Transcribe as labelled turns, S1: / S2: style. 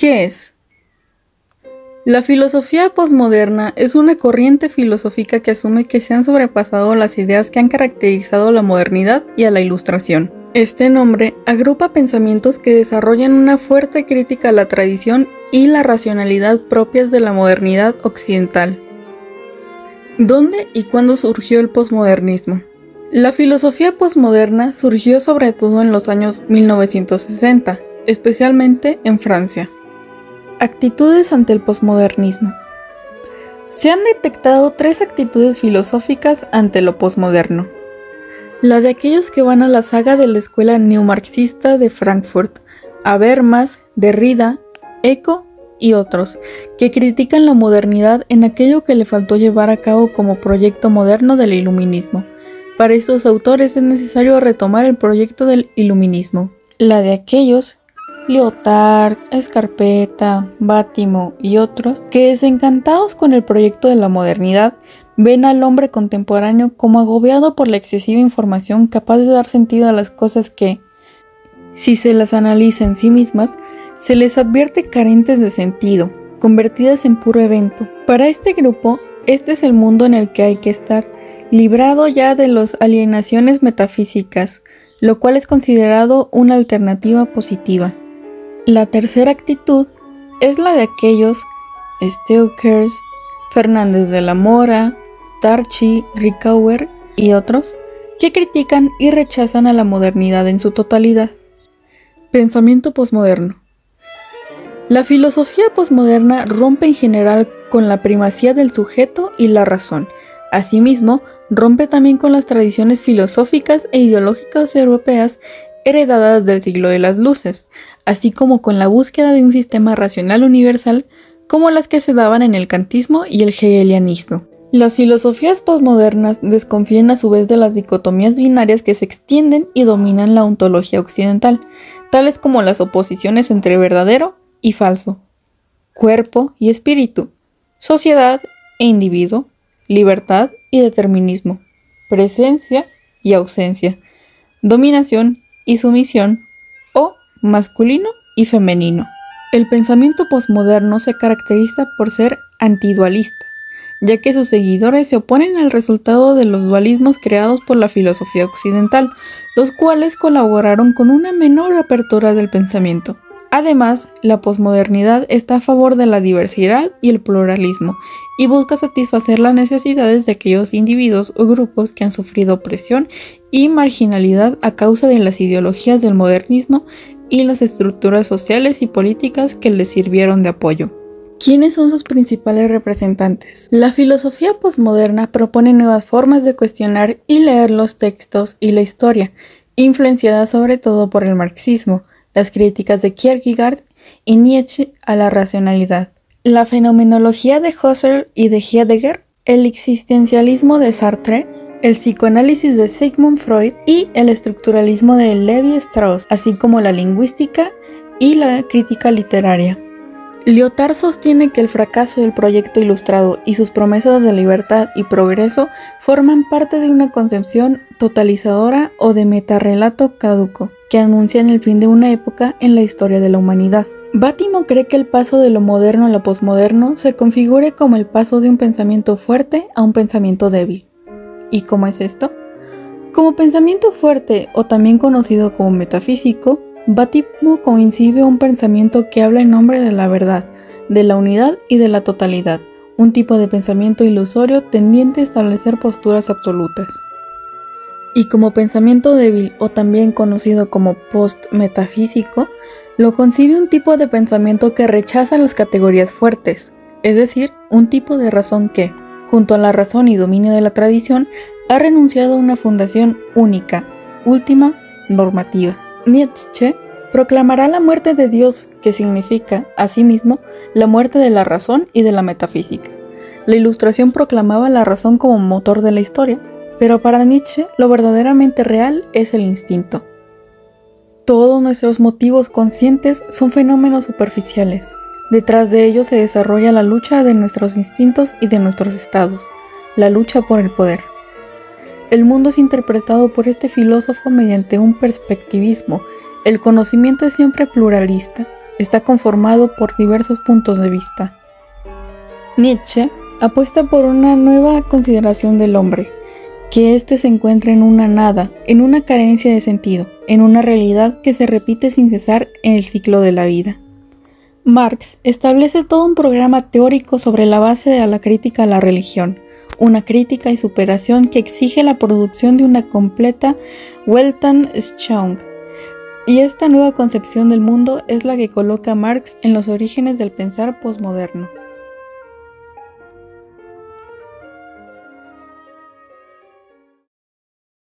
S1: ¿Qué es? La filosofía posmoderna es una corriente filosófica que asume que se han sobrepasado las ideas que han caracterizado a la modernidad y a la Ilustración. Este nombre agrupa pensamientos que desarrollan una fuerte crítica a la tradición y la racionalidad propias de la modernidad occidental. ¿Dónde y cuándo surgió el posmodernismo? La filosofía posmoderna surgió sobre todo en los años 1960, especialmente en Francia. Actitudes ante el posmodernismo. Se han detectado 3 actitudes filosóficas ante lo posmoderno. La de aquellos que van a la saga de la escuela neomarxista de Frankfurt, Habermas, Derrida, Eco y otros, que critican la modernidad en aquello que le faltó llevar a cabo como proyecto moderno del iluminismo. Para estos autores es necesario retomar el proyecto del iluminismo. La de aquellos Lyotard, Scarpetta, Bátimo y otros, que desencantados con el proyecto de la modernidad, ven al hombre contemporáneo como agobiado por la excesiva información capaz de dar sentido a las cosas que, si se las analiza en sí mismas, se les advierte carentes de sentido, convertidas en puro evento. Para este grupo, este es el mundo en el que hay que estar, librado ya de las alienaciones metafísicas, lo cual es considerado una alternativa positiva. La tercera actitud es la de aquellos Steukers, Fernández de la Mora, Tarchi, Ricoeur y otros que critican y rechazan a la modernidad en su totalidad. Pensamiento posmoderno. La filosofía posmoderna rompe en general con la primacía del sujeto y la razón. Asimismo, rompe también con las tradiciones filosóficas e ideológicas europeas heredadas del siglo de las luces, así como con la búsqueda de un sistema racional universal como las que se daban en el kantismo y el hegelianismo. Las filosofías posmodernas desconfían a su vez de las dicotomías binarias que se extienden y dominan la ontología occidental, tales como las oposiciones entre verdadero y falso, cuerpo y espíritu, sociedad e individuo, libertad y determinismo, presencia y ausencia, dominación y sumisión, o masculino y femenino. El pensamiento posmoderno se caracteriza por ser antidualista, ya que sus seguidores se oponen al resultado de los dualismos creados por la filosofía occidental, los cuales colaboraron con una menor apertura del pensamiento. Además, la posmodernidad está a favor de la diversidad y el pluralismo, y busca satisfacer las necesidades de aquellos individuos o grupos que han sufrido opresión y marginalidad a causa de las ideologías del modernismo y las estructuras sociales y políticas que les sirvieron de apoyo. ¿Quiénes son sus principales representantes? La filosofía posmoderna propone nuevas formas de cuestionar y leer los textos y la historia, influenciada sobre todo por el marxismo, las críticas de Kierkegaard y Nietzsche a la racionalidad, la fenomenología de Husserl y de Heidegger, el existencialismo de Sartre, el psicoanálisis de Sigmund Freud y el estructuralismo de Levi-Strauss, así como la lingüística y la crítica literaria. Lyotard sostiene que el fracaso del proyecto ilustrado y sus promesas de libertad y progreso forman parte de una concepción totalizadora o de metarrelato caduco, que anuncian el fin de una época en la historia de la humanidad. Bátimo cree que el paso de lo moderno a lo posmoderno se configure como el paso de un pensamiento fuerte a un pensamiento débil. ¿Y cómo es esto? Como pensamiento fuerte, o también conocido como metafísico, Bátimo concibe un pensamiento que habla en nombre de la verdad, de la unidad y de la totalidad, un tipo de pensamiento ilusorio tendiente a establecer posturas absolutas. Y como pensamiento débil, o también conocido como post-metafísico, lo concibe un tipo de pensamiento que rechaza las categorías fuertes, es decir, un tipo de razón que, junto a la razón y dominio de la tradición, ha renunciado a una fundación única, última, normativa. Nietzsche proclamará la muerte de Dios, que significa, asimismo, la muerte de la razón y de la metafísica. La Ilustración proclamaba la razón como motor de la historia, pero para Nietzsche lo verdaderamente real es el instinto. Todos nuestros motivos conscientes son fenómenos superficiales. Detrás de ellos se desarrolla la lucha de nuestros instintos y de nuestros estados, la lucha por el poder. El mundo es interpretado por este filósofo mediante un perspectivismo. El conocimiento es siempre pluralista. está conformado por diversos puntos de vista. Nietzsche apuesta por una nueva consideración del hombre, que éste se encuentra en una nada, en una carencia de sentido, en una realidad que se repite sin cesar en el ciclo de la vida. Marx establece todo un programa teórico sobre la base de la crítica a la religión, una crítica y superación que exige la producción de una completa Weltanschauung. Y esta nueva concepción del mundo es la que coloca a Marx en los orígenes del pensar posmoderno.